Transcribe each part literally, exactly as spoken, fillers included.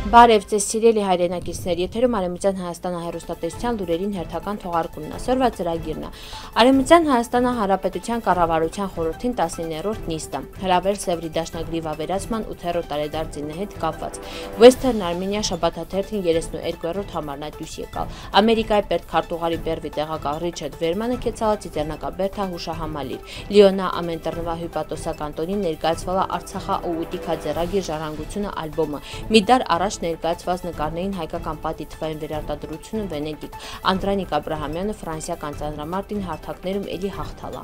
Բարև ձեզ սիրելի հայրենակիցներ, եթերում Արևմտյան Հայաստանը հեռուստատեսության լուրերին հերթական թողարկումն է, սորվա ծրագիրն է։ Արևմտյան Հայաստանը Հանրապետության կառավարության խորհրդին տասնիններորդ նիստը, հրավեր Սևրի դաշնագրի վավերացման ութերորդ տարեդարձին հետ կապված։ Western Armenia շաբաթաթերթին երեսունուերկուերորդ համարն այդուս եկալ։ Ամերիկայի պետքարտուղարի բերվի տեղակալ Ռիչարդ Վերմանը կեցալա ծիծեռնակաբերթա հուշահամալիր։ Լիոնա ամենտրնվա հյուպատոսական տոնին ներկայացվելա Արցախա ուտիքա ձեռագիր ժառանգությունը ալբոմը։ Մի դար առաջ ներկայացված նկարներին հայկական պատի թվային վերարտադրությունը Վենետիկ, Անդրանիկ Աբրահամյանը ֆրանսիական ծանրամարտին հարթակներում էլի հաղթալա։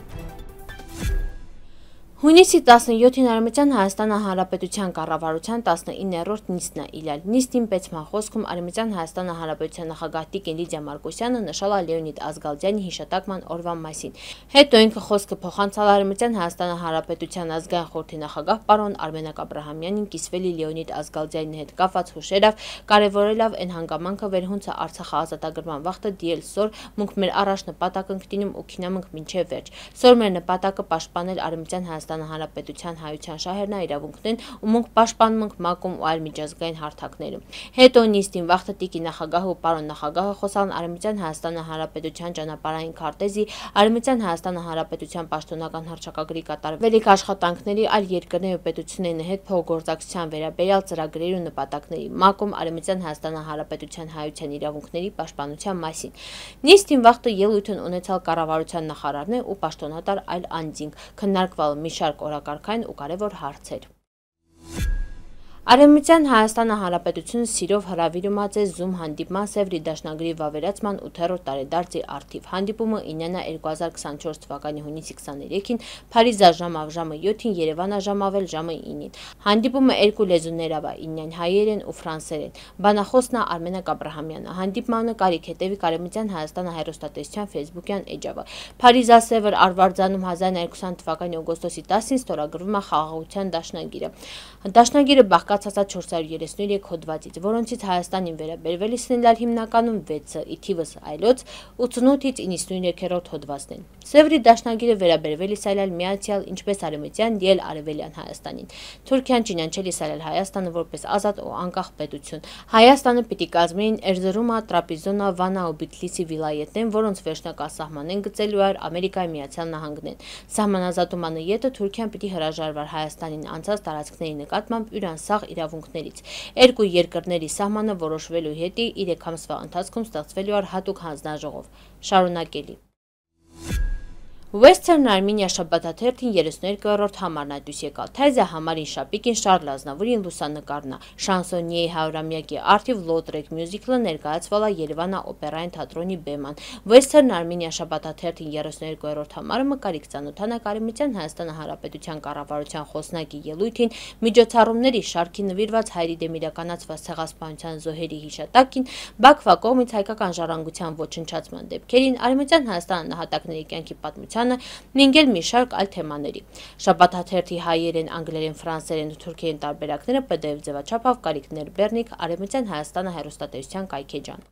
Հունիսի տասնյոթին Արևմտյան Հայաստանը Հանրապետության կառավարության տասնիններորդ նիստն է իլյալ։ Նիստին պետման խոսքում Արևմտյան Հայաստանը Հանրապետության նախագահ Տիկին Լիդիա Մարկոսյանը նշել է Լեոնիդ Ազգալդյանի հիշատակման օրվա մասին։ Հետո ինքը խոսքը փոխանցալ Արևմտյան Հայաստանը Հանրապետության ազգային խորհրդի նախագահ պարոն Արմենակ Աբրահամյանին կիսվելի Լեոնիդ Ազգալդյանի հետ կապված հուշերով, կարևորելով այն հանգամանքը վերհունցը Արցախը ազատագրման վաղտը դիել սոր մունք մեր առաջ նպատակ ընկտինում ու քինամնք մինչև վերջ։ Սոր մեր նպատակը պաշտպանել Արևմտյան Հայաստանը Հանրապետության հայության շահերնա իրավունքներն ու մունք պաշտպանում ենք ՄԱԿ-ում ու այլ միջազգային հարթակներում։ Հետո նիստին վաղտը Տիկի նախագահը ու պարոն նախագահը խոսան Արևմտյան Հայաստանը Հանրապետության ճանապարհային քարտեզի, Արևմտյան Հայաստանը Հանրապետության պաշտոնական հռչակագրի կատարվելիք աշխատանքների, այլ երկրների ու պետությունների հետ փոխգործակցության վերաբերյալ ծրագրերի ու նպատակների, ՄԱԿ-ում Արևմտյան Հայաստանը Հանրապետության հայության իրավունքների պաշտպանության մասին։ Նիստին վաղտը ելույթ են ունեցալ կառավարության նախարարներ ու պաշտոնատար այլ անձինք, քննարկվել մի շարք օրակարգային ու կարևոր հարցեր։ Արևմտյան Հայաստանը Հանրապետությունը սիրով հրավիրում է Zoom հանդիպման Սևրի դաշնագրի վավերացման ութերորդ տարեդարձի առթիվ։ Հանդիպումը իննենա երկու հազար քսանչորս թվականի հունիսի քսաներեքին, Փարիզա ժամավ ժամը յոթին, Երևանա ժամավել ժամը ինին։ Հանդիպումը երկու լեզուներով է՝ իննյան հայերեն ու ֆրանսերեն։ Բանախոսն է Արմենակ Աբրահամյանը։ Հանդիպմանը կարիք հետևի Արևմտյան Հայաստանը հեռուստատեսության Facebook-յան էջավը։ Փարիզա Սևր Արվարձանում հազար նոյ հարյուր ութ թվականի օգոստոսի տասին ստորագրվում է խաղաղության դաշնագիրը։ Դաշնագիրը բաղկացած է չորս հարյուր երեսունուերեք հոդվածից, որոնցից Հայաստանին վերաբերվելիցն էլ հիմնականում վեցը, ի թիվս այլոց ութսունութից իննսունուերեքերորդ հոդվածն են։ Սևրի դաշնագիրը վերաբերվելիս այլ միացյալ ինչպես արևմտյան, դիել արևելյան Հայաստանին։ Թուրքիան ճանաչել է Հայաստանը որպես ազատ ու անկախ պետություն։ Հայաստանը պիտի կազմեին Էրզրումա, Տրապիզոնա, Վանա ու Բիթլիսի վիլայետներն, որոնց վերջնակա սահման են գծելու էր Ամերիկայի Միացյալ Նահանգներն։ Սահմանազատումանը ետը Թուրքիան պիտի հրաժարվար Հայաստանին անցած տարածքների նկատմամբ յուրաքանչյուր իրավունքներից։ Երկու երկրների սահմանը որոշվելու հետի երեք ամսվա ընթացքում ստեղծվելու էր հատուկ հանձնաժողով։ Շարունակելի։ Western Armenia շաբաթաթերթին երեսունուերկուերորդ համարն այդուս եկալ։ Թայզա համարին շապիկին Շարլ Ազնավուրին լուսանկարն է։ Շանսոնիեի հարյուրամյակի արդիվ Լոտրեք մյուզիկլը ներկայացվել է Երևանա օպերային թատրոնի բեման։ Western Armenia շաբաթաթերթին երեսունուերկուերորդ համարը մկարիք ծանոթանա Արևմտյան Հայաստանը Հանրապետության կառավարության խոսնակի ելույթին միջոցառումների շարքի նվիրված հայերի դեմ իրականացված ցեղասպանության զոհերի հիշատակին, Բաքվա կողմից հայկական ժառանգության ոչնչացման դեպքերին, Արևմտյան Հայաստանը նահատակների կյանքի պատմության նինգել մի շարք այլ թեմաների։ Շաբաթաթերթի հայերեն, անգլերեն, ֆրանսերեն ու թուրքերեն տարբերակները P D F ձևաչափով կարիքներ Բեռնիկ, Արևմտյան Հայաստանը հեռուստատեսության կայքեջան։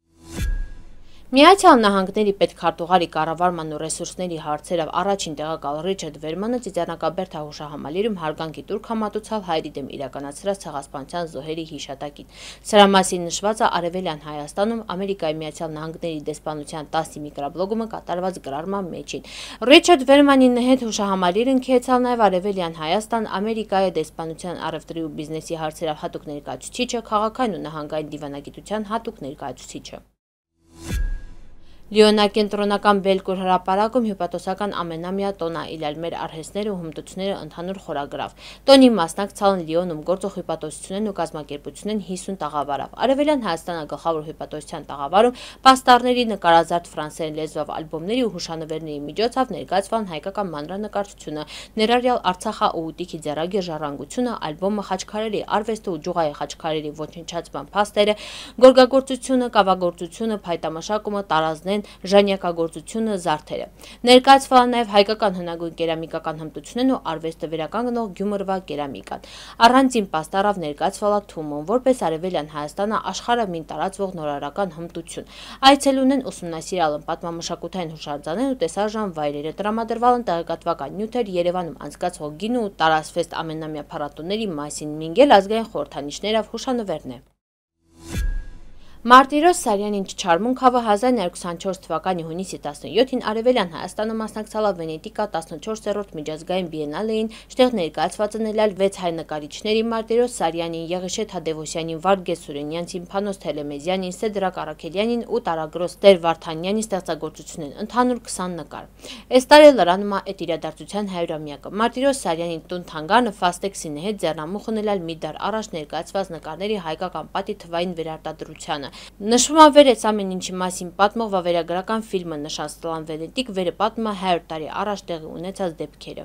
Միացյալ Նահանգների պետքարտուղարի կառավարման ու ռեսուրսների հարցերով առաջին տեղակալ Ռիչարդ Վերմանը ծիծեռնակաբերթա հուշահամալիրում հարգանքի տուրք համատուցալ հայերի դեմ իրականացրած ցեղասպանության զոհերի հիշատակին։ Սրա մասին նշված է Արևելյան Հայաստանում Ամերիկայի Միացյալ Նահանգների դեսպանության տասի միկրոբլոգումը կատարված գրառման մեջին։ Ռիչարդ Վերմանի հետ հուշահամալիրը ընկեցալ նաև Արևելյան Հայաստան Ամերիկայի դեսպանության առևտրի ու բիզնեսի հարցերով հատուկ ներկայացուցիչը, քաղաքային ու նահանգային դիվանագիտության հատուկ ներկայացուցիչը։ Լիոնա կենտրոնական Բելկուր հրապարակում հյուպատոսական ամենամյա տոնա իլյալ մեր արհեստները ու հմտությունները ընդհանուր խորագրավ։ Տոնի մասնակցալն Լիոնում գործող հյուպատոսություններն ու կազմակերպություններն հիսուն տաղավարավ։ Արևելյան Հայաստանը գլխավոր հյուպատոսության տաղավարում պաստառների նկարազարդ ֆրանսերեն լեզվով ալբոմների ու հուշանվերների միջոցով ներկայացվան հայկական մանրանկարչությունը, ներառյալ Արցախա ուտիքի ձեռագիր ժառանգությունը, ալբոմը, խաչքարերի արվեստը ու ջուղայի խաչքարերի ոչնչացման փաստերը, գորգագործությունը, կավագործությունը, փայտամշակումը, տարազներն, ժանյակագործությունը, զարդերը։ Ներկայացվել է նաև հայկական հնագույն կերամիկական հմտություններն ու արվեստը վերականգնող Գյումրվա կերամիկան։ Առանձին պաստառով ներկայացվել է Թումոն, որպես Արևելյան Հայաստանը աշխարհամին տարածվող նորարարական հմտություն։ Այցելուներն ուսումնասիրել են պատմամշակութային հուշարձաններն ու տեսարժան վայրերը, տրամադրվել են տեղեկատվական նյութեր Երևանում անցկացվող գինու ու տարածվեց ամենամյա փառատոների մասին, մինգել ազգային խորհրդանիշներով հուշանվերներ։ Մարտիրոս Սարյանին չչարմունքավը հազար նոյ հարյուր քսանչորս թվականի հունիսի տասնյոթին Արևելյան Հայաստանը մասնակցալավ Վենետիկա տասնչորսերորդ միջազգային բիենալեին, շտեղ ներկայացված ընելալ վեց հայ նկարիչների Մարտիրոս Սարյանին, Եղիշե Թադևոսյանին, Վարգես Սուրենյանցին, Փանոս Թելեմեզյանին, Սեդրակ Արաքելյանին ու Տարագրոս Տեր Վարդանյանի ստեղծագործություն են, ընդհանուր քսան նկար։ Այս տարի լրանում է այդ իրադարձության հարյուրամյակը։ Մարտիրոս Սարյանին տուն թանգարանը Ֆաստեքսինի հետ ձեռնամուխ ունելալ մի դար առաջ ներկայացված նկարների հայկական պատի թվային վերարտադրությանը։ Նշվում է վեր այս ամեն ինչի մասին պատմող վավերագրական ֆիլմը «Նշան Ստլան Վենետիկ», վերը պատմում է հարյուր տարի առաջ տեղի ունեցած դեպքերը։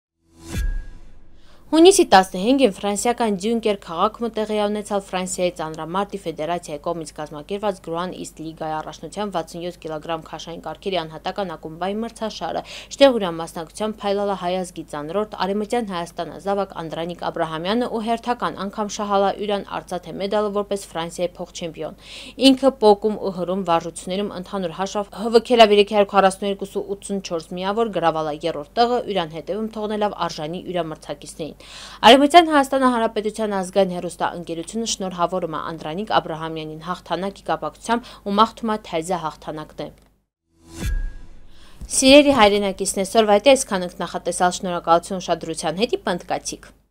Հունիսի տասնհինգին ֆրանսիական Դյունկեր քաղաքում տեղի ունեցավ Ֆրանսիայի ծանրամարտի ֆեդերացիայի կողմից կազմակերպված Grand East լիգայի առաջնության վաթսունյոթ կիլոգրամ քաշային կարգերի անհատական ակումբային մրցաշարը, շտեղ ուրան մասնակցությամբ փայլալա հայազգի ծանրորդ Արևմտյան Հայաստան ազավակ Անդրանիկ Աբրահամյանը ու հերթական անգամ շահալա ուրան արծաթե մեդալը որպես Ֆրանսիայի փոխչեմպիոն։ Ինքը պոկում ու հրում վարժություններում ընդհանուր հաշվով հվքելա երեք հարյուր քառասունութ ու ութսունչորս միավոր գրավալա երրորդ տեղը ուրան հետևում թողնելով արժանի ուրամրցակիցներին։ Արևմտյան Հայաստանի Հանրապետության ազգային հեռուստաընկերությունը շնորհավորում է Անդրանիկ Աբրահամյանին հաղթանակի կապակցությամբ ու մաղթում է թայզա հաղթանակն է։ Սիրելի հայրենակիցներ, այսօրվա հետ այսքան ենք, նախատեսալ շնորհակալություն ուշադրության հետ, պնդկացիք։